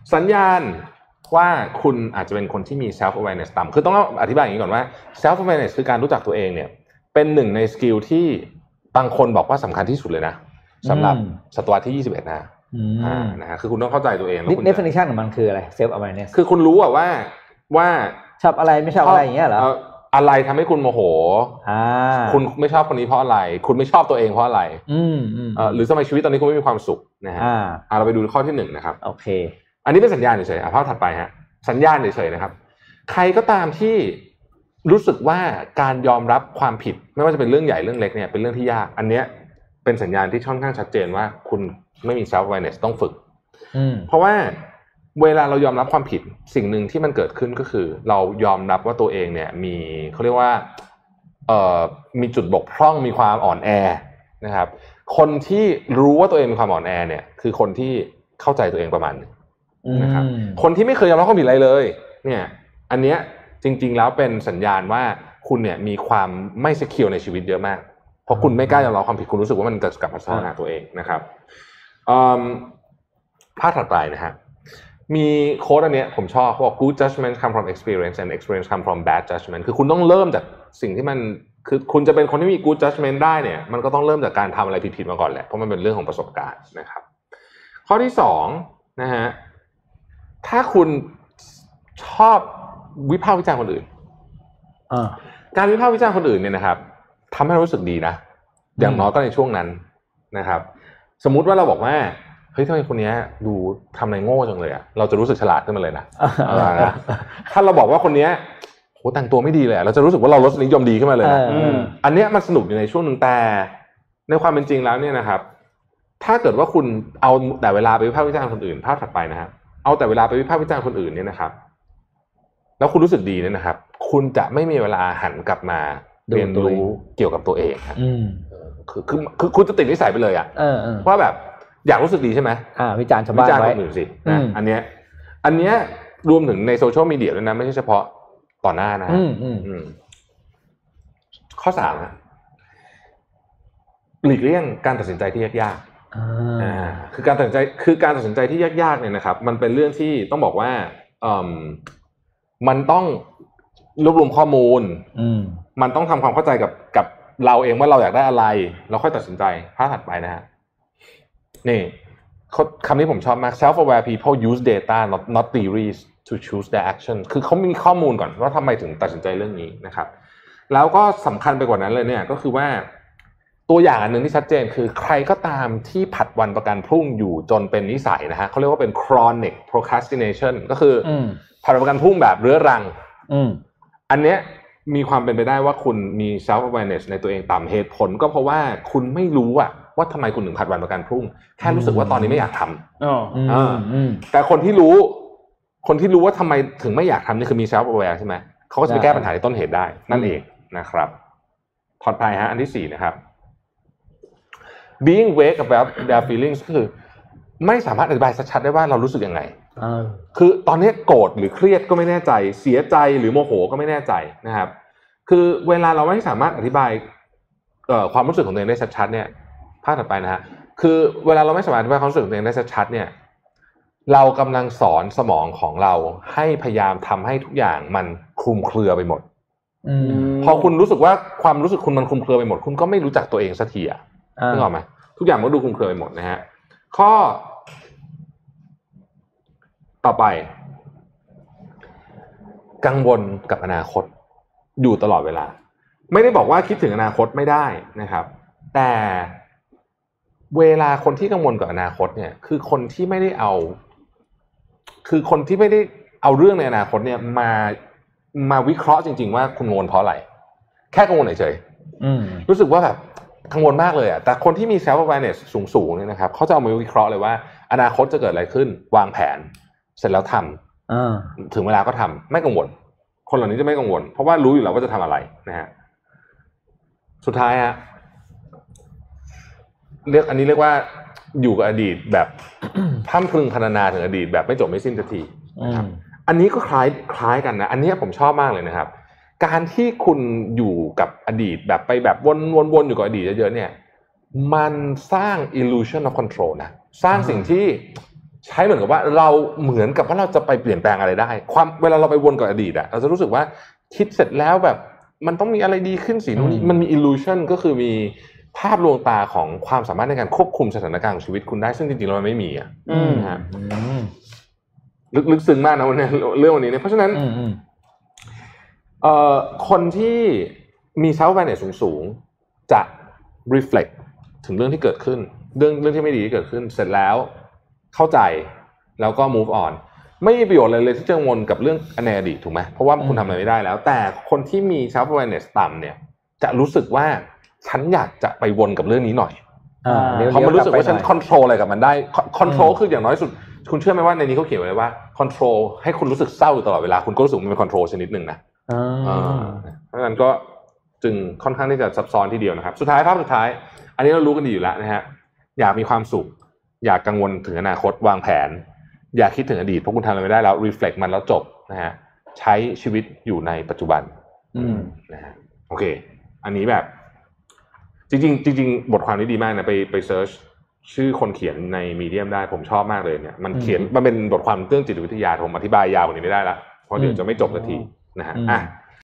สัญญาณว่าคุณอาจจะเป็นคนที่มี self awareness ต่ำคือต้องอธิบายอย่างนี้ก่อนว่า self awareness คือการรู้จักตัวเองเนี่ยเป็นหนึ่งในสกิลที่บางคนบอกว่าสำคัญที่สุดเลยนะสำหรับศตวรรษที่21นะนะฮะคือคุณต้องเข้าใจตัวเองแล้วคุณ definition ของมันคืออะไร self awareness คือคุณรู้ว่าชอบอะไรไม่ชอบอะไรอย่างเงี้ยเหรออะไรทำให้คุณโมโหคุณไม่ชอบคนนี้เพราะอะไรคุณไม่ชอบตัวเองเพราะอะไรหรือทำไมชีวิตตอนนี้คุณไม่มีความสุขนะฮะเราไปดูข้อที่1นะครับโอเคอันนี้เป็นสัญญาณเฉยๆภาพถัดไปฮะสัญญาณเฉยๆนะครับใครก็ตามที่รู้สึกว่าการยอมรับความผิดไม่ว่าจะเป็นเรื่องใหญ่เรื่องเล็กเนี่ยเป็นเรื่องที่ยากอันเนี้ยเป็นสัญญาณที่ค่อนข้างชัดเจนว่าคุณไม่มี self awareness ต้องฝึกเพราะว่าเวลาเรายอมรับความผิดสิ่งหนึ่งที่มันเกิดขึ้นก็คือเรายอมรับว่าตัวเองเนี่ยมีเขาเรียกว่ามีจุดบกพร่องมีความอ่อนแอนะครับคนที่รู้ว่าตัวเองมีความอ่อนแอเนี่ยคือคนที่เข้าใจตัวเองประมาณนึงนะครับคนที่ไม่เคยยอมรับความผิดอะไรเลยเนี่ยอันเนี้ยจริงๆแล้วเป็นสัญญาณว่าคุณเนี่ยมีความไม่เซคิวร์ในชีวิตเยอะมากเพราะคุณไม่กล้ายอมรับความผิดคุณรู้สึกว่ามันจะกลับมาสร้างหาตัวเองนะครับภาพถัดไปนะฮะมีโค้ดอันเนี้ยผมชอบเขาบอก good judgment come from experience and experience come from bad judgment คือคุณต้องเริ่มจากสิ่งที่มันคือคุณจะเป็นคนที่มี good judgment ได้เนี่ยมันก็ต้องเริ่มจากการทำอะไรผิดๆมาก่อนแหละเพราะมันเป็นเรื่องของประสบการณ์นะครับข้อที่2นะฮะถ้าคุณชอบวิพากษ์วิจารณ์คนอื่นการวิพากษ์วิจารณ์คนอื่นเนี่ยนะครับทำให้เรารู้สึกดีนะอย่างน้อยก็ในช่วงนั้นนะครับสมมุติว่าเราบอกว่าเฮ้ยทำไมคนนี้ดูทำอะไรโง่จังเลยอ่ะเราจะรู้สึกฉลาดขึ้นมาเลยนะถ้าเราบอกว่าคนนี้โหแต่งตัวไม่ดีเลยเราจะรู้สึกว่าเรารสนิยมดีขึ้นมาเลยนะอันนี้มันสนุกอยู่ในช่วงนึงแต่ในความเป็นจริงแล้วเนี่ยนะครับถ้าเกิดว่าคุณเอาแต่เวลาไปวิพากษ์วิจารณ์คนอื่นภาพถัดไปนะฮะเอาแต่เวลาไปวิพากษ์วิจารณ์คนอื่นเนี่ยนะครับแล้วคุณรู้สึกดีเนี่ยนะครับคุณจะไม่มีเวลาหันกลับมาเรียนรู้เกี่ยวกับตัวเองครับคือคุณจะติดนิสัยไปเลยอ่ะว่าแบบอยากรู้สึกดีใช่ไหมวิจารณ์ชาวบ้านไว้คนอื่นสินะอันเนี้ยรวมถึงในโซเชียลมีเดียด้วยนะไม่ใช่เฉพาะต่อหน้านะข้อ3นะหลีกเลี่ยงการตัดสินใจที่ยากๆคือการตัดสินใจที่ยากๆเนี่ยนะครับมันเป็นเรื่องที่ต้องบอกว่ามันต้องรวบรวมข้อมูลมันต้องทำความเข้าใจกับเราเองว่าเราอยากได้อะไรเราค่อยตัดสินใจภาพถัดไปนะฮะนี่คำนี้ผมชอบมาก self-aware people use data not theories to choose their action คือเขามีข้อมูลก่อนว่าทำไมถึงตัดสินใจเรื่องนี้นะครับแล้วก็สำคัญไปกว่านั้นเลยเนี่ยก็คือว่าตัวอย่างอันนึงที่ชัดเจนคือใครก็ตามที่ผัดวันประกันพรุ่งอยู่จนเป็นนิสัยนะฮะเขาเรียกว่าเป็น chronic procrastination ก็คือผัดวันประกันพรุ่งแบบเรื้อรังอันเนี้ยมีความเป็นไปได้ว่าคุณมี self awareness ในตัวเองต่ำเหตุผลก็เพราะว่าคุณไม่รู้ว่าทำไมคุณถึงผัดวันประกันพรุ่งแค่รู้สึกว่าตอนนี้ไม่อยากทำแต่คนที่รู้ว่าทำไมถึงไม่อยากทำนี่คือมี self aware ใช่ไหมเขาก็จะไปแก้ปัญหาในต้นเหตุได้นั่นเองนะครับถัดไปฮะอันที่4นะครับ being vague about their feelings ก็คือไม่สามารถอธิบายชัดๆได้ว่าเรารู้สึกยังไงคือตอนนี้โกรธหรือเครียดก็ไม่แน่ใจเสียใจหรือโมโหก็ไม่แน่ใจนะครับคือเวลาเราไม่สามารถอธิบายความรู้สึกของตัวเองได้ชัดๆเนี่ยภาพถัดไปนะฮะคือเวลาเราไม่สามารถอธิบายความรู้สึกของตัวเองได้ชัดๆเนี่ยเรากำลังสอนสมองของเราให้พยายามทำให้ทุกอย่างมันคลุมเครือไปหมดพอคุณรู้สึกว่าความรู้สึกคุณมันคลุมเครือไปหมดคุณก็ไม่รู้จักตัวเองสักทีนึกออกไหมทุกอย่างมันดูคลุมเครือไปหมดนะฮะข้อต่อไปกังวลกับอนาคตอยู่ตลอดเวลาไม่ได้บอกว่าคิดถึงอนาคตไม่ได้นะครับแต่เวลาคนที่กังวลกับอนาคตเนี่ยคือคนที่ไม่ได้เอาเรื่องในอนาคตเนี่ยมาวิเคราะห์จริงๆว่าคุณกังวลเพราะอะไรแค่กังวลเฉยๆรู้สึกว่าแบบกังวลมากเลยแต่คนที่มี self awareness สูงๆเนี่ยนะครับเขาจะเอามาวิเคราะห์เลยว่าอนาคตจะเกิดอะไรขึ้นวางแผนเสร็จแล้วทำถึงเวลาก็ทำไม่กังวลคนเหล่านี้จะไม่กังวลเพราะว่ารู้อยู่แล้วว่าจะทำอะไรนะฮะสุดท้ายฮะอันนี้เรียกว่าอยู่กับอดีตแบบ พร่ำพรึงพรรณนาถึงอดีตแบบไม่จบไม่สิ้นสักทีนะครับอันนี้ก็คล้ายกันนะอันนี้ผมชอบมากเลยนะครับการที่คุณอยู่กับอดีตแบบไปแบบวนอยู่กับอดีตเยอะๆเนี่ยมันสร้าง illusion of control นะสร้างสิ่งที่ใช้เหมือนกับว่าเราเหมือนกับว่าเราจะไปเปลี่ยนแปลงอะไรได้เวลาเราไปวนกับอดีตอะเราจะรู้สึกว่าคิดเสร็จแล้วแบบมันต้องมีอะไรดีขึ้นสินู่นนี่มันมี illusion ก็คือมีภาพลวงตาของความสามารถในการควบคุมสถานการณ์ของชีวิตคุณได้ซึ่งจริงๆแล้วมันไม่มีอ่ะนะฮะลึกซึ้งมากนะวันนี้เรื่องวันนี้เนี่ยเพราะฉะนั้นคนที่มี self awareness สูงๆจะ reflect ถึงเรื่องที่เกิดขึ้นเรื่องที่ไม่ดีที่เกิดขึ้นเสร็จแล้วเข้าใจแล้วก็ move on ไม่มีประโยชน์เลยที่จะกังวลกับเรื่องในอดีตถูกไหมเพราะว่าคุณทำอะไรไม่ได้แล้วแต่คนที่มี self awareness ต่ำเนี่ยจะรู้สึกว่าฉันอยากจะไปวนกับเรื่องนี้หน่อยเพราะมันรู้สึกว่าฉัน control อะไรกับมันได้ control คืออย่างน้อยสุดคุณเชื่อไหมว่าในนี้เขาเขียนไว้ว่า control ให้คุณรู้สึกเศร้าอยู่ตลอดเวลาคุณก็รู้สึกมันเป็น control ชนิดหนึ่งนะเพราะฉะนั้นก็จึงค่อนข้างที่จะซับซ้อนทีเดียวนะครับสุดท้ายภาพสุดท้ายอันนี้เรารู้กันดีอยู่แล้วนะฮะอยากมีความสุขอยากกังวลถึงอนาคตวางแผนอยากคิดถึงอดีตเพราะคุณทำอะไรไม่ได้แล้ว reflect มันแล้วจบนะฮะใช้ชีวิตอยู่ในปัจจุบันนะฮะโอเคอันนี้แบบจริงบทความนี้ดีมากนะไปเซิร์ชชื่อคนเขียนในมีเดียมได้ผมชอบมากเลยเนี่ยมันเป็นบทความเรื่องจิตวิทยาผมอธิบายยาวกว่านี้ไม่ได้ละเพราะเดี๋ยวจะไม่จบสักทีนะฮะ